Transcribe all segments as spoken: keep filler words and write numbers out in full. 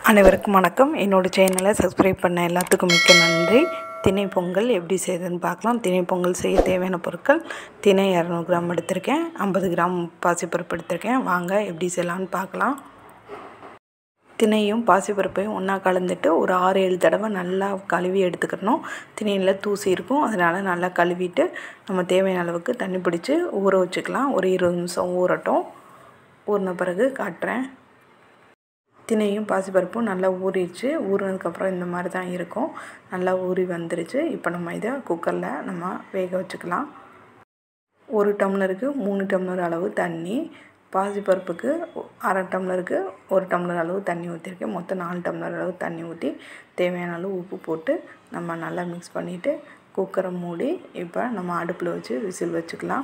அனைவருக்கும் வணக்கம். என்னோடய சேனலை சப்ஸ்கிரைப் பண்ண எல்லாத்துக்கும் மிக்க நன்றி. திணை பொங்கல் எப்படி செய்யுதுன்னு பார்க்கலாம். திணை பொங்கல் செய்ய தேவையான பொருட்கள்: திணை இரநூறு கிராம் எடுத்திருக்கேன், ஐம்பது கிராம் பாசிப்பருப்பு எடுத்திருக்கேன். வாங்க எப்படி செய்யலான்னு பார்க்கலாம். திணையும் பாசிப்பருப்பையும் ஒன்றா கலந்துட்டு ஒரு ஆறு ஏழு தடவை நல்லா கழுவி எடுத்துக்கணும். திணையில் தூசி இருக்கும், அதனால் நல்லா கழுவிட்டு நம்ம தேவையான அளவுக்கு தண்ணி பிடிச்சி ஊற வச்சுக்கலாம். ஒரு இருபது நிமிஷம் ஊறட்டும். ஊறின பிறகு காட்டுறேன். திணையும் பாசிப்பருப்பும் நல்லா ஊறிடுச்சு. ஊறினதுக்கப்புறம் இந்த மாதிரி தான் இருக்கும். நல்லா ஊறி வந்துருச்சு. இப்போ நம்ம இதை குக்கரில் நம்ம வேக வச்சுக்கலாம். ஒரு டம்ளருக்கு மூணு டம்ளர் அளவு தண்ணி, பாசிப்பருப்புக்கு அரை டம்ளருக்கு ஒரு டம்ளர் அளவு தண்ணி ஊற்றிருக்கேன். மொத்தம் நாலு டம்ளர் அளவு தண்ணி ஊற்றி தேவையான அளவு உப்பு போட்டு நம்ம நல்லா மிக்ஸ் பண்ணிவிட்டு குக்கரை மூடி இப்போ நம்ம அடுப்பில் வச்சு விசில் வச்சுக்கலாம்.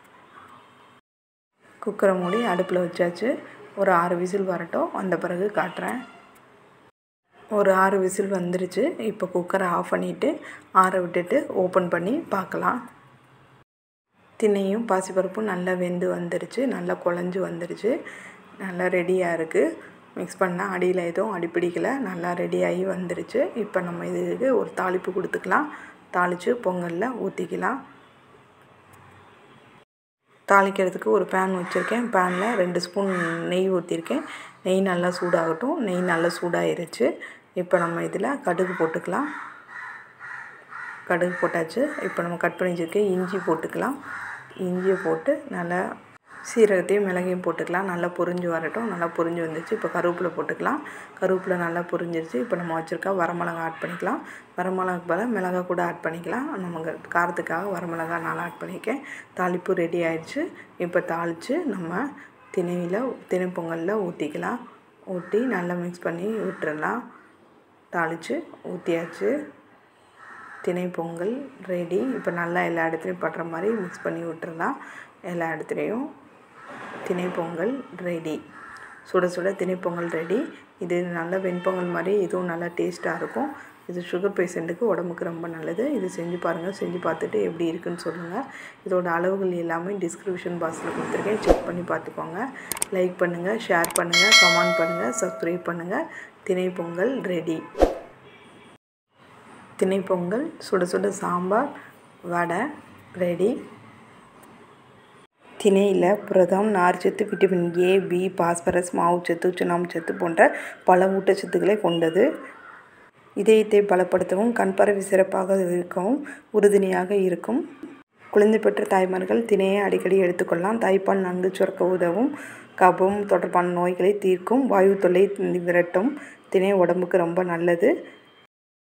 குக்கரை மூடி அடுப்பில் வச்சாச்சு. ஒரு ஆறு விசில் வரட்டும். வந்த பிறகு காட்டுறேன். ஒரு ஆறு விசில் வந்துருச்சு. இப்போ குக்கரை ஆஃப் பண்ணிவிட்டு ஆற விட்டுட்டு ஓப்பன் பண்ணி பார்க்கலாம். திணையும் பாசிப்பருப்பும் நல்லா வெந்து வந்துருச்சு. நல்லா குழஞ்சி வந்துருச்சு. நல்லா ரெடியாக இருக்குது. மிக்ஸ் பண்ணால் அடியில் எதுவும் அடிப்பிடிக்கலை. நல்லா ரெடியாகி வந்துருச்சு. இப்போ நம்ம இதுக்கு ஒரு தாளிப்பு கொடுத்துக்கலாம். தாளித்து பொங்கலில் ஊற்றிக்கலாம். தாளிக்கிறதுக்கு ஒரு பேன் வச்சுருக்கேன். பேனில் ரெண்டு ஸ்பூன் நெய் ஊற்றிருக்கேன். நெய் நல்லா சூடாகட்டும். நெய் நல்லா சூடாகிருச்சு. இப்போ நம்ம இதில் கடுகு போட்டுக்கலாம். கடுகு போட்டாச்சு. இப்போ நம்ம கட் பண்ணி வச்சுருக்க இஞ்சி போட்டுக்கலாம். இஞ்சியை போட்டு நல்லா சீரகத்தையும் மிளகையும் போட்டுக்கலாம். நல்லா பொரிஞ்சு வரட்டும். நல்லா பொரிஞ்சு வந்துச்சு. இப்போ கருவேப்பிலை போட்டுக்கலாம். கருவேப்பிலை நல்லா பொரிஞ்சிருச்சு. இப்போ நம்ம வச்சுருக்க வரமிளகா ஆட் பண்ணிக்கலாம். வரமிளகாக்கு பதிலாக மிளகா கூட ஆட் பண்ணிக்கலாம். நமக்கு காரத்துக்காக வரமிளகா நல்லா ஆட் பண்ணியிருக்கேன். தாளிப்பு ரெடி ஆயிடுச்சு. இப்போ தாளித்து நம்ம திணையில் திணை பொங்கலில் ஊற்றிக்கலாம். ஊற்றி நல்லா மிக்ஸ் பண்ணி விட்டுறலாம். தாளித்து ஊற்றியாச்சு. திணை பொங்கல் ரெடி. இப்போ நல்லா எல்லா இடத்துலையும் படுற மாதிரி மிக்ஸ் பண்ணி விட்டுறலாம். எல்லா இடத்துலையும் திணை பொங்கல் ரெடி. சுட சுட திணை பொங்கல் ரெடி. இது நல்ல வெண்பொங்கல் மாதிரி இதுவும் நல்லா டேஸ்ட்டாக இருக்கும். இது சுகர் பேஷண்ட்டுக்கு உடம்புக்கு ரொம்ப நல்லது. இது செஞ்சு பாருங்கள். செஞ்சு பார்த்துட்டு எப்படி இருக்குன்னு சொல்லுங்கள். இதோட அளவுகள் எல்லாமே டிஸ்கிரிப்ஷன் பாக்ஸில் கொடுத்துருக்கேன். செக் பண்ணி பார்த்துக்கோங்க. லைக் பண்ணுங்கள், ஷேர் பண்ணுங்கள், கமெண்ட் பண்ணுங்கள், சப்ஸ்கிரைப் பண்ணுங்கள். திணை பொங்கல் ரெடி. திணை பொங்கல், சுட சுட சாம்பார், வடை ரெடி. திணையில் புரதம், நார்ச்சத்து, விட்டமின் ஏ, பி, பாஸ்பரஸ், மாவுச்சத்து, சுண்ணாம்புச்சத்து போன்ற பல ஊட்டச்சத்துக்களை கொண்டது. இதயத்தை பலப்படுத்தவும் கண் பார்வை சிறப்பாக இருக்கவும் உறுதுணையாக இருக்கும். குழந்தை பெற்ற தாய்மார்கள் திணையை அடிக்கடி எடுத்துக்கொள்ளலாம். தாய்ப்பால் நன்கு சுரக்க உதவும். கபம் தொடர்பான நோய்களை தீர்க்கும். வாயு தொல்லை விரட்டும். திணை உடம்புக்கு ரொம்ப நல்லது.